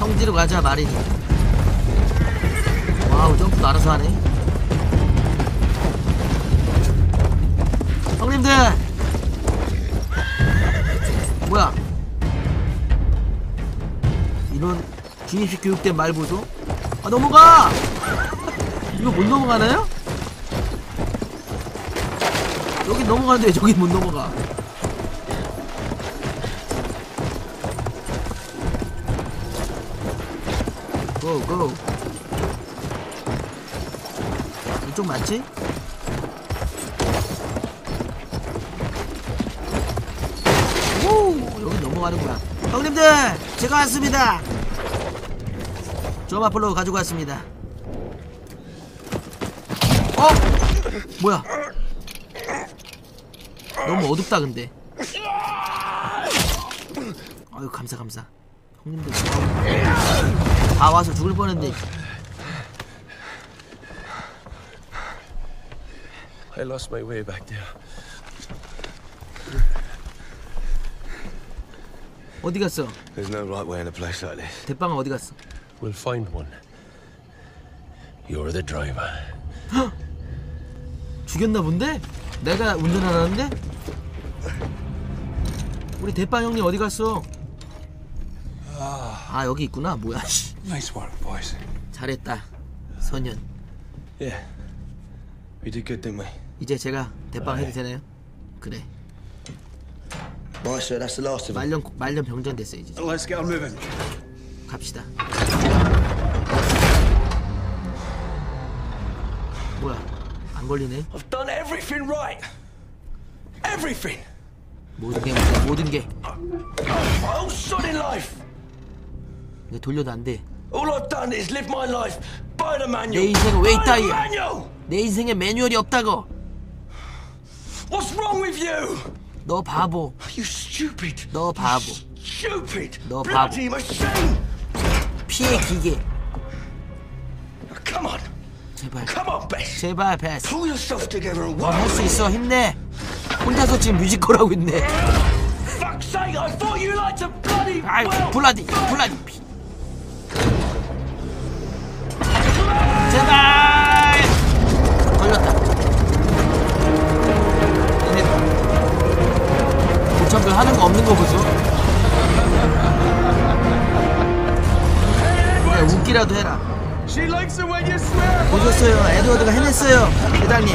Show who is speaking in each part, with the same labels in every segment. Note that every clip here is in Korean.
Speaker 1: 평지로 가자 마린이. 와우 점프도 알아서 하네. 형님들 뭐야 이런 중립식 교육된 말 보소. 아 넘어가. 이거 못 넘어가나요? 여기 넘어가는데 왜 저기 못 넘어가. 고고. 이쪽 맞지? 오 여기 넘어가는구나. 형님들 제가 왔습니다. 조마플로 가지고 왔습니다. 뭐야 너무 어둡다 근데. 아유 감사 형님들 다 와서 죽을 뻔했네.
Speaker 2: I lost my way back there.
Speaker 1: 어디 갔어?
Speaker 2: There's no right way in a place like this.
Speaker 1: 대빵은 어디 갔어?
Speaker 2: We'll find one. You're the driver.
Speaker 1: 죽였나 본데? 내가 운전하라는데? 우리 대빵 형님 어디 갔어? 아 여기 있구나. 뭐야 씨.
Speaker 2: Nice work, boys.
Speaker 1: 잘했다 선연.
Speaker 2: Yeah. We did good, didn't we?
Speaker 1: 이제 제가 대빵 해도 되나요? 그래.
Speaker 2: Right, sir. That's the last of them.
Speaker 1: 말년 병전 됐어 이제.
Speaker 2: Let's get on moving.
Speaker 1: 갑시다. 뭐야? 안 걸리네.
Speaker 2: I've done everything right. Everything.
Speaker 1: 모든 게.
Speaker 2: My whole sodding life.
Speaker 1: 이거 돌려도 안 돼.
Speaker 2: All I've done is live my life by the manual.
Speaker 1: 내 인생은 왜
Speaker 2: By the
Speaker 1: 있다이야?
Speaker 2: manual.
Speaker 1: 내 인생에 매뉴얼이 없다고.
Speaker 2: What's wrong with you?
Speaker 1: 너 바보.
Speaker 2: You stupid.
Speaker 1: 너 바보.
Speaker 2: Stupid.
Speaker 1: 너 바보.
Speaker 2: Bloody machine.
Speaker 1: 피해 기계.
Speaker 2: Come on.
Speaker 1: 제발.
Speaker 2: Come on, Bess.
Speaker 1: 제발 베스.
Speaker 2: Pull yourself together and
Speaker 1: 넌 할
Speaker 2: work.
Speaker 1: 수 있어. 힘내. 혼자서 지금 뮤지컬 하고 있네.
Speaker 2: Fuck's sake! I thought you liked to bloody.
Speaker 1: 아이 블라디. 제발. 걸렸다. 고참들 하는 거 없는 거 보소. 그래 웃기라도 해라.
Speaker 2: She likes it when you swear.
Speaker 1: 보셨어요? 에드워드가 해냈어요. 대장님.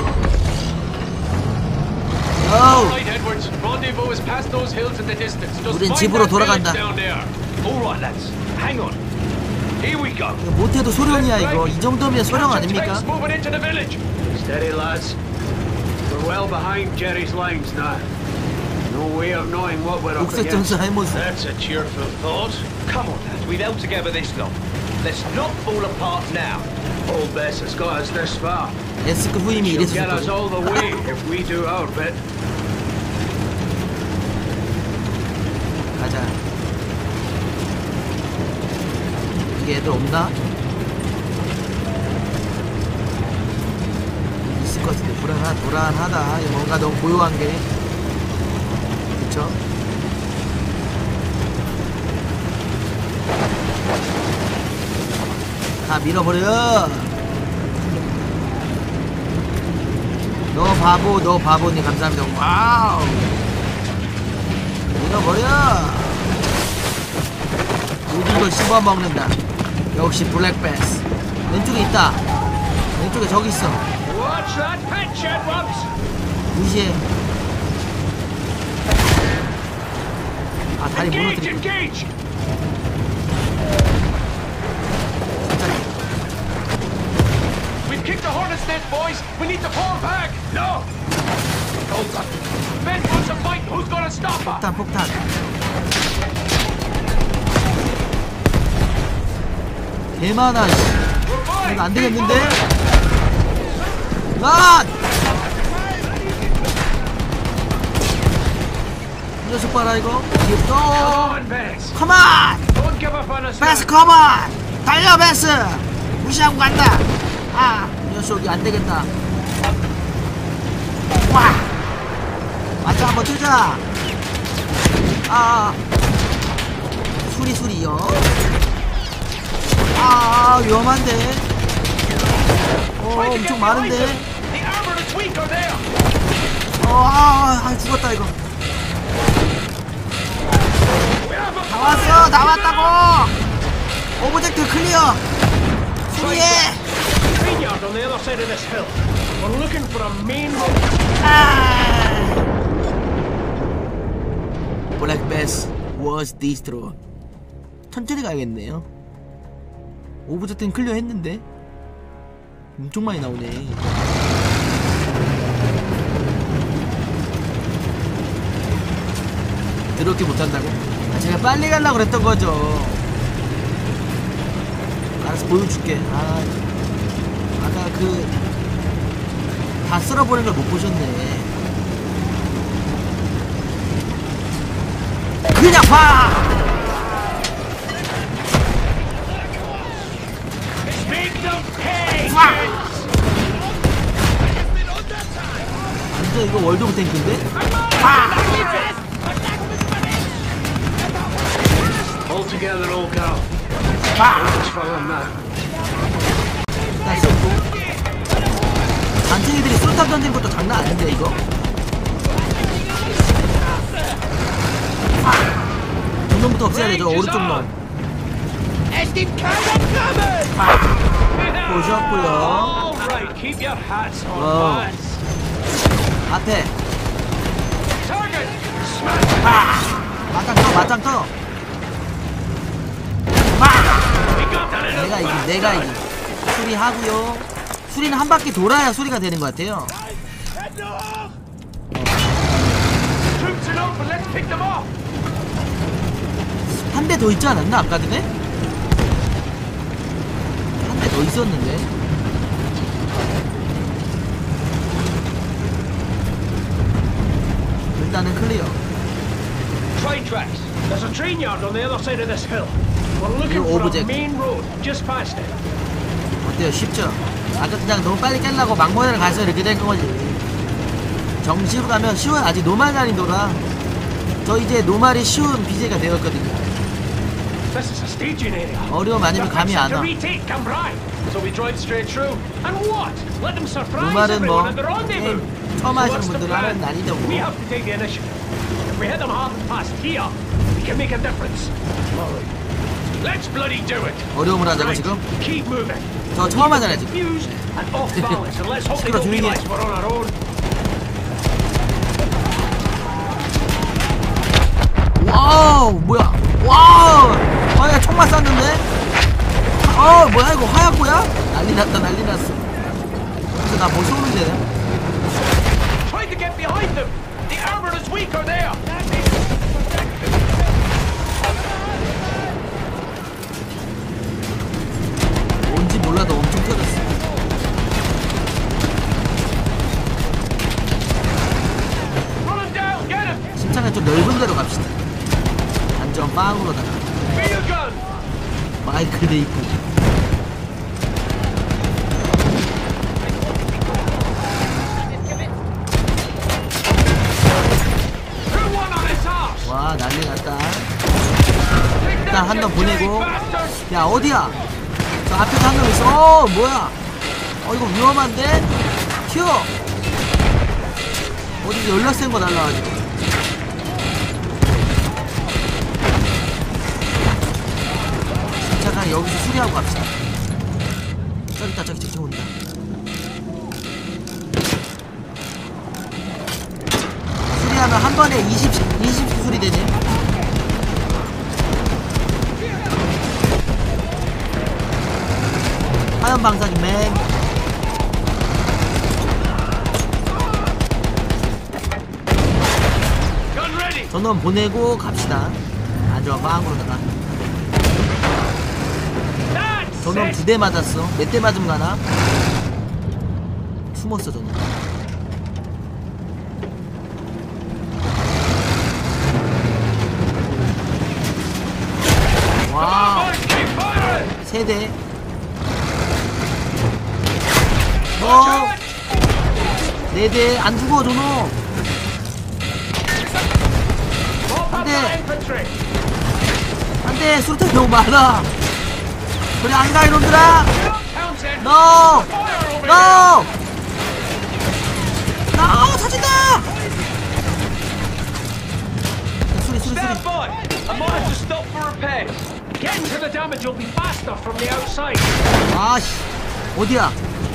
Speaker 1: 어우.
Speaker 3: Right, Edwards. Rendezvous is past those hills in the distance. Just
Speaker 1: 우린
Speaker 3: find
Speaker 1: 집으로
Speaker 3: that village
Speaker 1: 돌아간다.
Speaker 3: down there. All right, lads. Hang on. Here we go.
Speaker 1: 못해도 소령이야 이거. 이 정도면 소령 아닙니까?
Speaker 3: Moving into the village. Steady, lads. We're well behind Jerry's lines now. No way of knowing what we're up
Speaker 1: 녹색
Speaker 3: against.
Speaker 1: 전사 해모스.
Speaker 3: That's a cheerful thought.
Speaker 4: Come on, lads. We've held together this long. Let's not fall apart now.
Speaker 3: Old Bess has got us this far.
Speaker 1: 에스크 후임이
Speaker 3: She'll
Speaker 1: 이래서
Speaker 3: get us all the way if we do our bit.
Speaker 1: 가자. 여기 애들 없나? 있을 것 같은데 불안하다. 뭔가 너무 고요한 게. 그쵸? 다 밀어버려. 너 바보님 감사합니다. 와우. 밀어버려. 모든 걸 씹어먹는다. 역시 블랙베스. 왼쪽에 있다. 왼쪽에 저기 있어.
Speaker 3: Watch that pitch, Edwards.
Speaker 1: 무시해. 아 다리
Speaker 3: Engage,
Speaker 1: 무너뜨리고.
Speaker 3: engage. We've kicked the hornet's nest, boys. We need to fall back. No. Hold on. Ben wants to fight. Who's gonna stop her?
Speaker 1: 폭탄. 개많아. 이거 안 되겠는데? 란! 이 녀석 봐라 이거. 또.
Speaker 3: Come on, Bess.
Speaker 1: 컴온!
Speaker 3: Don't give up on us.
Speaker 1: 베스
Speaker 3: now.
Speaker 1: 컴온! 달려 베스! 무시하고 간다. 아, 이 녀석이 안 되겠다. 와! 맞짱 한번 뜨자. 아, 수리요. 와 위험한데.
Speaker 3: Try to get
Speaker 1: 엄청
Speaker 3: behind
Speaker 1: 많은데.
Speaker 3: them. The armored is weak are there.
Speaker 1: 죽었다 이거.
Speaker 3: We have a
Speaker 1: 다 왔어, 다 왔다고. 오브젝트 클리어. 수리해.
Speaker 3: train yard on the other side of this hill. We're looking for a main road.
Speaker 1: Black Bass was destroyed. 천천히 가야겠네요. 오브젝트는 클리어 했는데 엄청 많이 나오네. 그렇게 못한다고? 아, 제가 빨리 가려고 그랬던 거죠. 알아서 보여줄게. 아까 다 쓸어버린 걸 못 보셨네. 그냥 봐!
Speaker 3: Make them pay.
Speaker 1: 완전 이거 월드 오브 탱크인데?
Speaker 3: All together, all go.
Speaker 1: 일단 쏘고. 단탱이들이 쏠탑 던진 것도 장난 아닌데 이거? 놈부터 없애야 되죠. 오른쪽 놈. 보셨고요.
Speaker 3: All right, keep your hats on,
Speaker 1: Whoa.
Speaker 3: lads.
Speaker 1: 앞에
Speaker 3: Target. Smash.
Speaker 1: 맞짱 떠.
Speaker 3: We got that in
Speaker 1: 내가 이기. 수리하고요. 수리는 한 바퀴 돌아야 소리가 되는 것 같아요.
Speaker 3: Troops are open. Let's pick them off.
Speaker 1: 한 대 더 있지 않았나 아까 전에? 한 대 더 있었는데. 일단은 클리어.
Speaker 4: Train tracks.
Speaker 3: There's a train yard on the other side of this hill. We're looking
Speaker 1: New
Speaker 3: for a
Speaker 1: object.
Speaker 3: main road just past it.
Speaker 1: 어때요? 쉽죠? 아까 그냥 너무 빨리 깨려고 막모를 가서 이렇게 된 거지. 정시로 가면 쉬워요. 아직 노말 난이도라. 저 이제 노말이 쉬운 BJ가 되었거든요.
Speaker 3: This is a staging area.
Speaker 1: 어려움 아니면 감이 안
Speaker 3: To
Speaker 1: 와.
Speaker 3: retake Cambrai. So we drive straight through. And what? Let them surprise
Speaker 1: 노말은 뭐
Speaker 3: everyone at the rendezvous.
Speaker 1: 게임 처음
Speaker 3: So
Speaker 1: 하시는
Speaker 3: what's the
Speaker 1: 분들은
Speaker 3: plan?
Speaker 1: 하는 난이도고.
Speaker 3: We have to take the initiative. If we hit them hard and fast here, we can make a difference. All right. Let's bloody do it.
Speaker 1: 어려움을 하자고
Speaker 3: Right.
Speaker 1: 지금?
Speaker 3: Keep moving.
Speaker 1: 저 처음 하잖아요 지금.
Speaker 3: Confused and off balance, and let's hope they
Speaker 1: 시끄러,
Speaker 3: don't
Speaker 1: 조용히 해.
Speaker 3: realize we're on our own.
Speaker 1: 와우 뭐야? 와우! 야 총만 쐈는데? 뭐야 이거 화약고야? 난리 났다. 근데 나 뭐 쏘는데?
Speaker 3: Try to get behind them. The armor is weaker there.
Speaker 1: 뭔지 몰라도 엄청 터졌어.
Speaker 3: Run him down. Get him.
Speaker 1: 심창에 좀 넓은 데로 갑시다. 안전 빵으로다가
Speaker 3: Field gun.
Speaker 1: 마이크 데이프.
Speaker 3: Who won on his arse?
Speaker 1: 와 난리 났다. 일단 한 놈 보내고. 야 어디야? 저 앞에 한 놈 있어. 뭐야? 이거 위험한데? 튀어. 어디서 연락 센 거 날라가지고. 잠깐 여기서 수리하고 갑시다. 저기 있다 저기 온다. 수리하면 한 번에 20 수리 되네. 화염 방사기 맨.
Speaker 3: Gun ready.
Speaker 1: 저놈 보내고 갑시다. 아주 빵으로다가.
Speaker 3: That's
Speaker 1: 저놈
Speaker 3: it.
Speaker 1: 2대 맞았어. 몇 대 맞으면 가나? 숨었어 저놈. 와우.
Speaker 3: Boys, keep firing.
Speaker 1: 3대.
Speaker 3: Watch out.
Speaker 1: 4대. 안 죽어 저놈.
Speaker 3: Mop up
Speaker 1: 돼.
Speaker 3: the infantry.
Speaker 1: 안돼. 수류탄 너무 많아. 그래 안가 이놈들아.
Speaker 3: Townsend!
Speaker 1: No!
Speaker 3: Fire over
Speaker 1: No! No! 사진다! 소리 소리 소리.
Speaker 4: Stand by! I might have to stop for repairs.
Speaker 3: there! Getting to the damage will be faster from the outside.
Speaker 1: 아씨 어디야?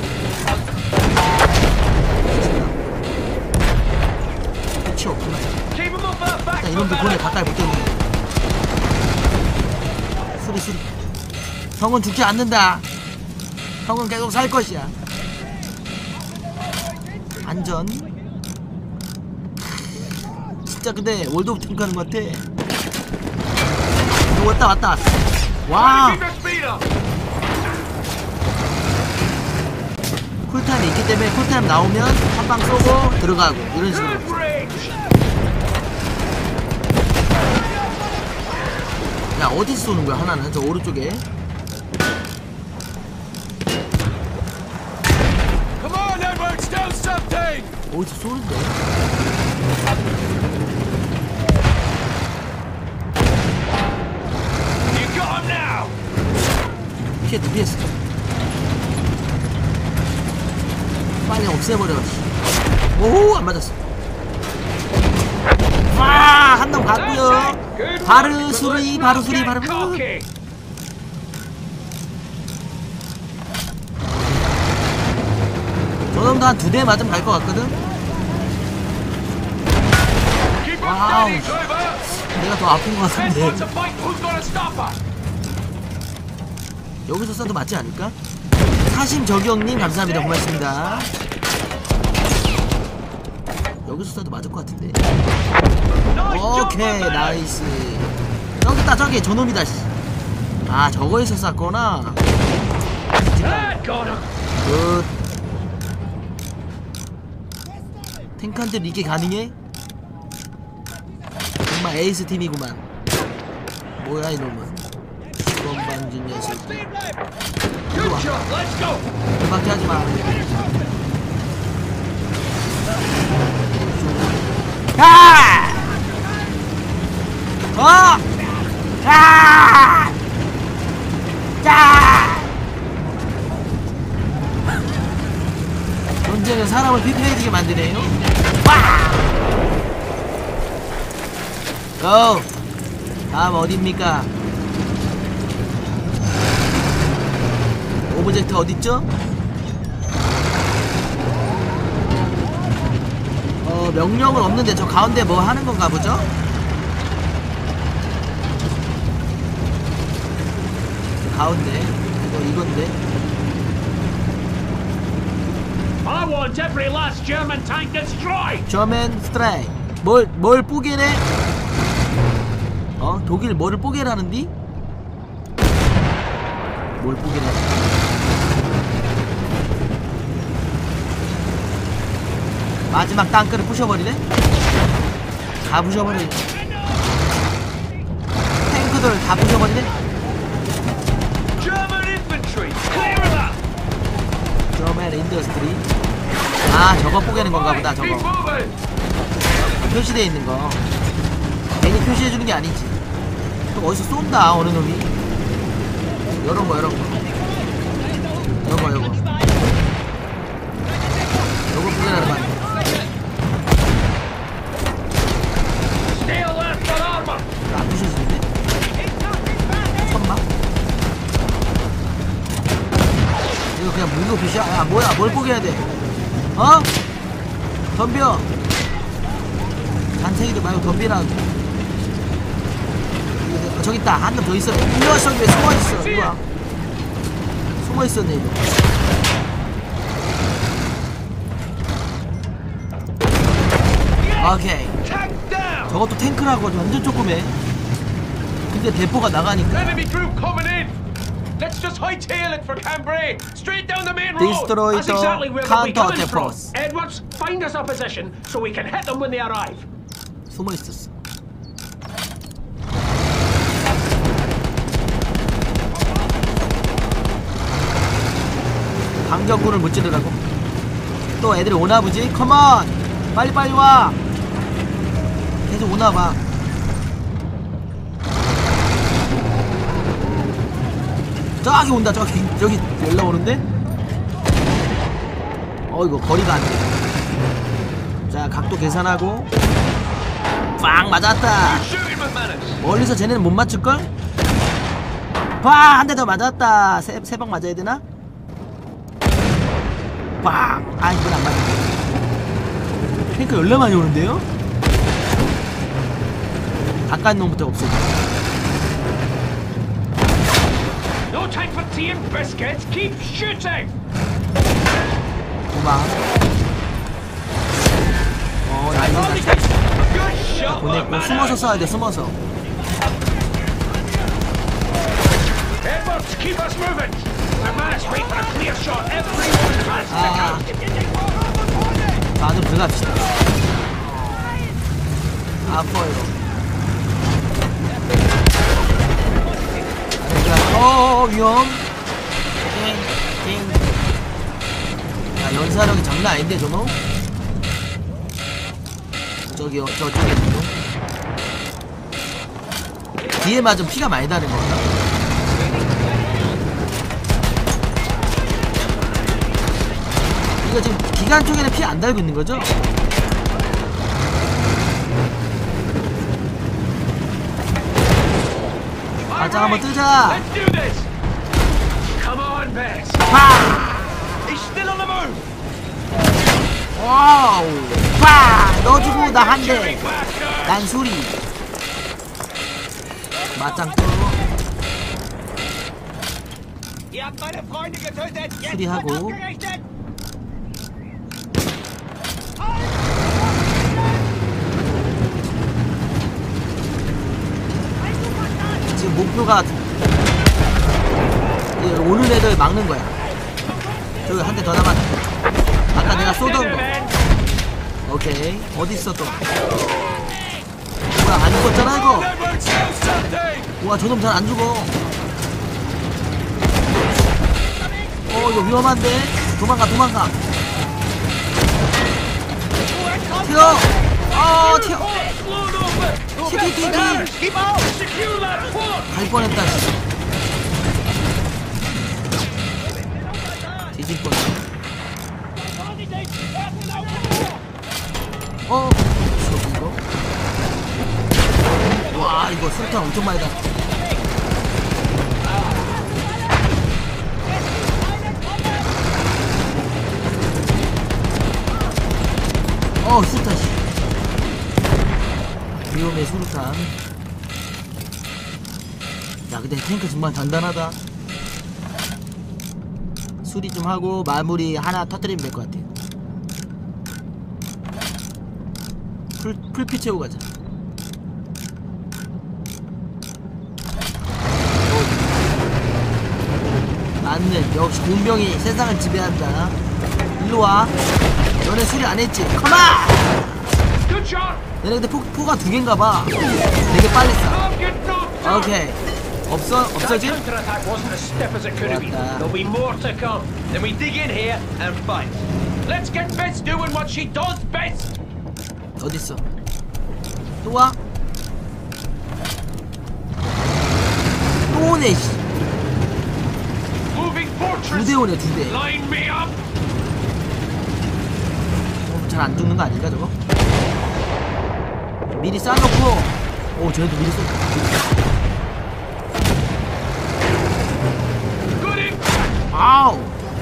Speaker 1: 끝이 없구나.
Speaker 4: Keep them off our back.
Speaker 1: 일단 이놈들 고뇌 가까이 못 대는 소리 소리. 형은 죽지 않는다. 형은 계속 살 것이야. 안전. 진짜 근데 월드 오브 탱크 하는 것 같아. 왔다 왔다. 와
Speaker 3: Keep your speed up!
Speaker 1: 쿨타임이 있기 때문에 쿨타임 나오면 한 방 쏘고 들어가고 이런 식으로.
Speaker 3: Good range!
Speaker 1: 야 어디서 쏘는 거야 하나는 저 오른쪽에.
Speaker 2: Come on, Edwards, do something!
Speaker 1: 어디서 쏘는데?
Speaker 3: You got him now!
Speaker 1: 피했어. 빨리 없애버려. 오, 안 맞았어. 와, 한 놈 갔고요. 바르 수리.
Speaker 3: Cocky!
Speaker 1: 저놈도 한 2대 맞으면 갈 것 같거든.
Speaker 3: Keep her
Speaker 1: Wow.
Speaker 3: steady, driver!
Speaker 1: 내가 더 아픈 것
Speaker 3: Fence wants
Speaker 1: 같은데.
Speaker 3: a fight, who's gonna stop her?
Speaker 1: 여기서 쏴도 맞지 않을까? 사심 저경님 감사합니다. 고맙습니다. 여기서 쏴도 맞을 것 같은데. 오케이 나이스. 저기 있다 저기 저놈이다. 씨. 아 저거에서 쐈구나.
Speaker 3: That got him!
Speaker 1: 굿. 탱크한테 이게 가능해? 정말 에이스 팀이구만. 뭐야 이놈은. 건방진 녀석.
Speaker 3: Good shot, let's go!
Speaker 1: 그밖에 하지마. 아! 아! 전쟁은 사람을 피폐해지게 만드네요. 고! 다음 어딥니까? 오브젝트 어딨죠? 명령은 없는데 저 가운데 뭐 하는 건가 보죠? 가운데 이건데
Speaker 3: I want every last German tank destroyed!
Speaker 1: 저맨 스트라이크 뭘 뽀개래? 독일 뭐를 뽀개라는디? 뭘 뽀개래? 마지막 땅크를 부셔버리네? 다 부셔버리네. 탱크들 다 부셔버리네?
Speaker 4: German infantry, clear of that.
Speaker 1: 저맨 인더스트리. 아 저거 뽀개는 건가 보다.
Speaker 3: Keep
Speaker 1: 저거
Speaker 3: moving!
Speaker 1: 표시되어 있는 거 괜히 표시해주는 게 아니지. 또 어디서 쏜다 어느 놈이. 요런 거 요거 뽀개라는 거 아니야.
Speaker 3: Stay alert for armor!
Speaker 1: 안 부셔지는데? 천막? 이거 그냥 물고 표시야? 야 뭐야 뭘 뽀개야 돼? 덤벼. 잔챙이도 말고 덤비라고. 저기 있다. 한 놈 더 있어. 이 녀석 왜 숨어있어. 이거야. 숨어있었네 이거. 오케이.
Speaker 3: Tank down!
Speaker 1: 저것도 탱크라고 완전 조그매. 근데 대포가 나가니까.
Speaker 3: Enemy group coming in! Let's just hightail it for Cambrai! Straight down the main road!
Speaker 1: Destroy
Speaker 3: That's
Speaker 1: the
Speaker 3: exactly where they'll be coming
Speaker 1: counter-attack
Speaker 3: from.
Speaker 1: force.
Speaker 3: Edwards, find us a position so we can hit them when they arrive.
Speaker 1: 숨어있었어. 강경군을 못 찌르라고? 또 애들이 오나보지? 컴온! 빨리빨리 와! 계속 오나봐. 저기 온다. 저기 연락 오는데. 이거 거리가 안돼. 자, 각도 계산하고 빵 맞았다.
Speaker 4: Shooting McManus.
Speaker 1: 멀리서 쟤네는 못 맞출걸? 빵! 한 대 더 맞았다. 세 방 맞아야 되나? 빵! 아, 이건 안 맞네. 탱크 열나 많이 오는데요? 가까운 놈부터 없애자.
Speaker 3: No time for tea and biscuits. Keep shooting.
Speaker 1: 도망. 나이스.
Speaker 4: Good shot,
Speaker 1: 보냈고,
Speaker 4: McManus.
Speaker 1: 숨어서 쏴야 돼, 숨어서.
Speaker 3: Edwards, keep us moving. McManus, wait for a clear shot. Everyone has to
Speaker 1: 아,
Speaker 3: go.
Speaker 1: 자, 안으로 들어갑시다. 아파요. 위험. 야, 연사력이 장난 아닌데, 저놈? 저기요, 저쪽에 있는 놈. 뒤에 맞으면 피가 많이 나는 거야. 이거 지금 기관 쪽에는 피 안 달고 있는 거죠? 가자, 한번 뜨자.
Speaker 3: Let's do this. Come on, Bess.
Speaker 4: He's still on the move.
Speaker 1: 와우. 파! 넣어주고 나 한 대.
Speaker 3: Back there.
Speaker 1: 난 수리. 맞짱 떠. 수리하고. 지금 목표가 오는 애들 막는 거야. 저기 한 대 더 남았다. 아까 내가 쏘던 거. 오케이. 어디 있어 또? 뭐야, 안 죽었잖아 이거.
Speaker 3: Edwards, do something.
Speaker 1: 우와, 저놈 잘 안 죽어. 이거 위험한데. 도망가. 튀어. 튀어.
Speaker 3: Explode open.
Speaker 1: 튀기.
Speaker 4: Keep on.
Speaker 3: Secure that port.
Speaker 1: 갈 뻔했다. 뒤질 뻔했다. 이거. 와, 이거 술탄 엄청 많이 다. 수류탄. 위험해, 수류탄. 야, 근데 탱크 정말 단단하다. 수리 좀 하고 마무리 하나 터뜨리면 될 것 같아. 풀피 채우고 가자. 맞네. 역시 공병이 세상을 지배한다. 일로와. 너네 수리 안 했지? 컴온!
Speaker 3: Good shot.
Speaker 1: 얘네 근데 포가 두 개인가봐. 되게 빨리 쏴.
Speaker 3: I'll get knocked out.
Speaker 1: 오케이. 없어지?
Speaker 3: Counterattack wasn't as stiff as it could have been.
Speaker 1: What the-
Speaker 3: There'll be more to come.
Speaker 4: Then we dig in here and fight.
Speaker 3: Let's get Bess doing what she does best.
Speaker 1: 어딨어? 또 와? 또 오네, 씨.
Speaker 3: Moving
Speaker 1: 두
Speaker 3: fortress.
Speaker 1: 대 오네, 두 대.
Speaker 3: Line me up.
Speaker 1: 잘 안 죽는 거 아닌가, 저거? 미리 싸놓고. 쟤네도 미리 쏘.
Speaker 3: Good in.
Speaker 1: 아우!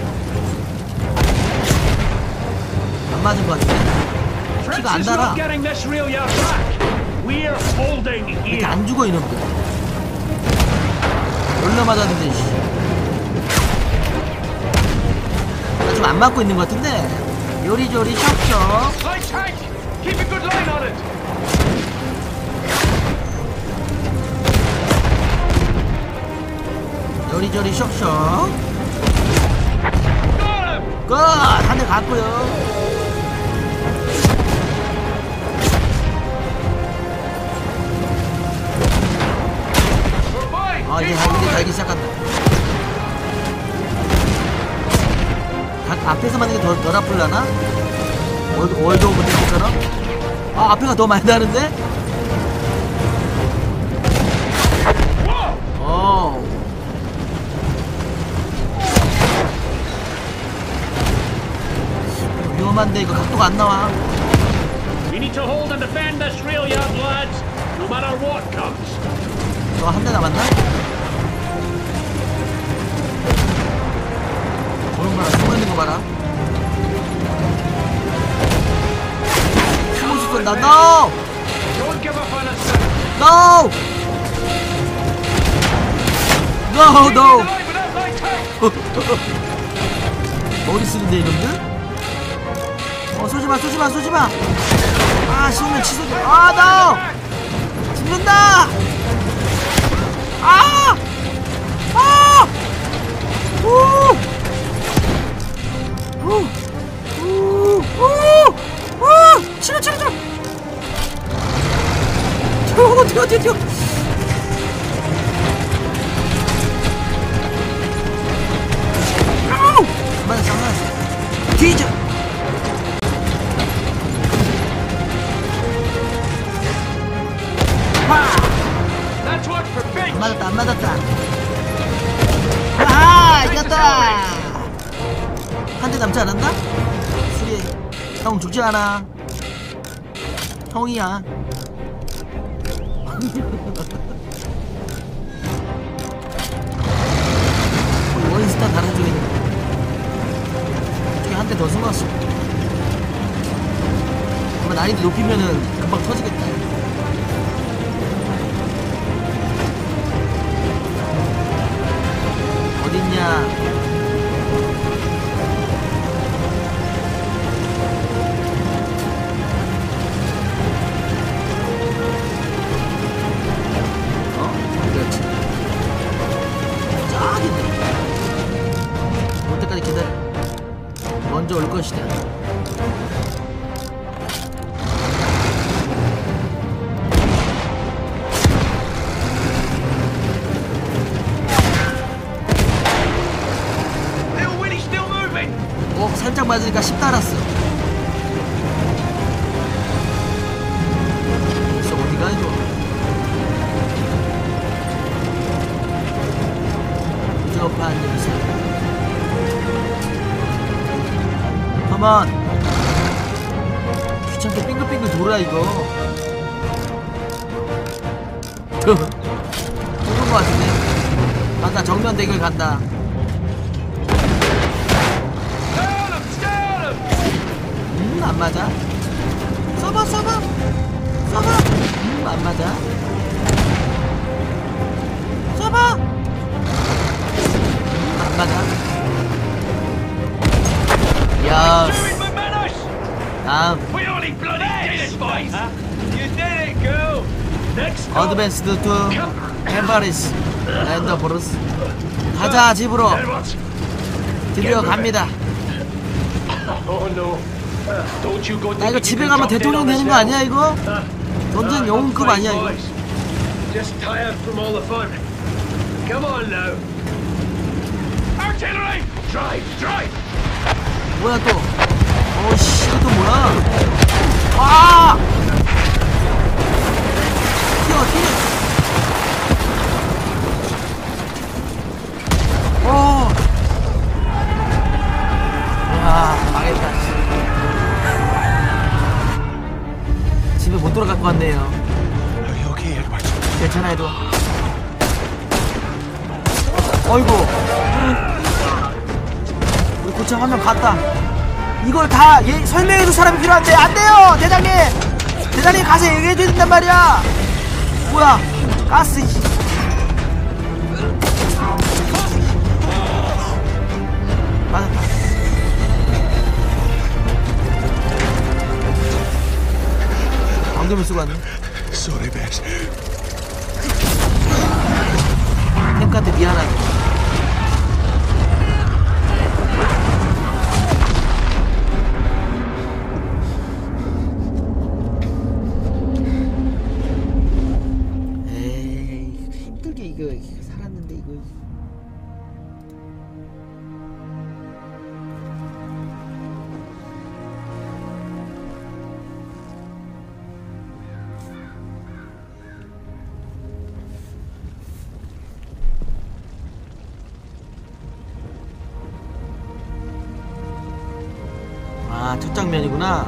Speaker 1: 안 맞은 거 같은데? 피가 안
Speaker 3: Fritz is
Speaker 1: 달아.
Speaker 3: not getting this real yard back. We're holding
Speaker 1: 이렇게
Speaker 3: here.
Speaker 1: 안 죽어, 이놈들. 얼마 맞았는데, 씨. 좀 안 맞고 있는 거 같은데? 요리조리 샵샵.
Speaker 3: Light tank. Keep a good line on it.
Speaker 1: 요리조리 샵샵.
Speaker 3: Got him.
Speaker 1: 끝! 한 대 갔고요.
Speaker 3: We're by.
Speaker 1: 이제
Speaker 3: Keep moving.
Speaker 1: 달기 시작한다. 앞에서 맞는 게 덜 아플라나? 월드 오브 탱크처럼? 앞에가 더 많이 나는데?
Speaker 3: Whoa.
Speaker 1: 위험한데 이거 각도가 안 나와.
Speaker 3: We need to hold and defend this rail yard, lads, no matter what comes.
Speaker 1: 저 한 대 남았나? 보는 거라 숨어 있는 거 봐라. 숨어 싶은다. No!
Speaker 3: Don't give up on us, sir.
Speaker 1: No! No! No!
Speaker 3: Alive without my tank.
Speaker 1: 머리 쓰는데 이놈들? 쏘지마 쏘지마 쏘지마. 아 쏘면 취소돼. 아 no! 죽는다! 아! 아! 우! 우! 우! 우! 우! 치료 치료 치료! 뛰어 아우! 맞아 뒤져!
Speaker 3: That's what for big.
Speaker 1: 안 맞았다. 아, 이겼다. 한 대 남지 않았나? 수리. 형 죽지 않아. 형이야. 원스타 다른 쪽에 있는. 저기 한 대 더 숨었어. 아마 난이도 높이면은 금방 터지겠다. 어딨냐? 그렇지. 저기 있네. 올 때까지 기다려. 먼저 올 것이다. 살짝 맞으니까 10 달았어. 벌써 어디가 이거? 부족한 녀석. 가만. 귀찮게 빙글빙글 돌아 이거. 죽은 거 같은데. 간다. 정면 대결 간다. 안 맞아. 써봐. 안 맞아. 써봐. 안 맞아. 야. 다음. 어드밴스드 투 햄버리스 랜더 브루스. 가자 집으로. 드디어 갑니다. 나 이거 집에 가면 대통령 되는 거 아니야 이거? 전쟁 영웅급 아니야 이거?
Speaker 3: Just tired from all the fun. Come on now. Artillery! Drive!
Speaker 1: 뭐야 또? 어씨 이거 또 뭐야? 아! 튀어. 야 망했다. 집에 못 돌아갈 것 같네요.
Speaker 2: Are you okay, Edward?
Speaker 1: 괜찮아 해도. 어이구. 우리 고참 한 명 갔다. 이걸 다 설명해줄 사람이 필요한데 안 돼요 대장님. 대장님 가서 얘기해줘야 된단 말이야. 뭐야 가스. 맞았다. 안경을 쓰고 왔네.
Speaker 2: Sorry, Bess.
Speaker 1: 탱크한테 미안하네. 에이 힘들게 이거 살았는데 이거. 아, 첫 장면이구나.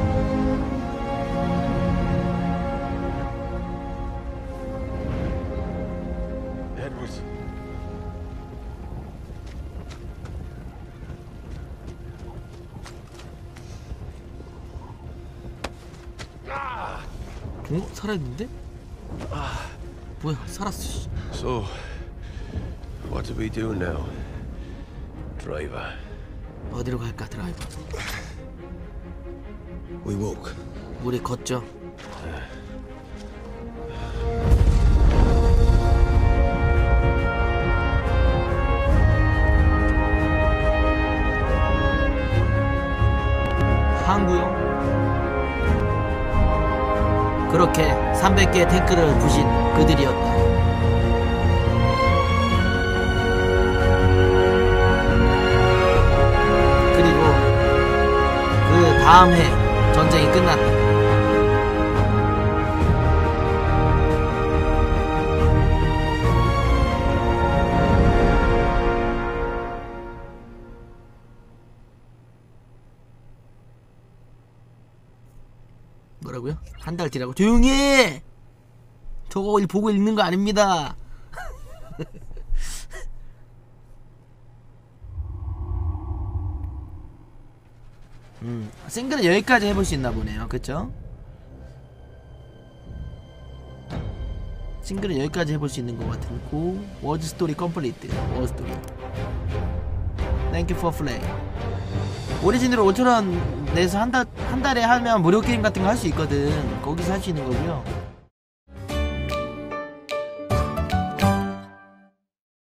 Speaker 2: Edward.
Speaker 1: 어? 살아있는데? 뭐야, 살았어. 씨.
Speaker 5: So, what do we do now? Driver.
Speaker 1: 어디로 갈까, 드라이버?
Speaker 5: We walk.
Speaker 1: 우리 걷죠. 항구요? 그렇게 300개의 탱크를 부신 그들이었다. 그리고 그 다음 해 전쟁이 끝났다. 뭐라고요? 한 달 뒤라고? 조용히 해! 저거 보고 읽는 거 아닙니다. 싱글은 여기까지 해볼 수 있나 보네요. 그쵸? 싱글은 여기까지 해볼 수 있는 것 같고, 워드 스토리 컴플리트. 워드 스토리. Thank you for play. 오리진으로 5,000원 내서 한 달에 하면 무료 게임 같은 거 할 수 있거든. 거기서 할 수 있는 거고요.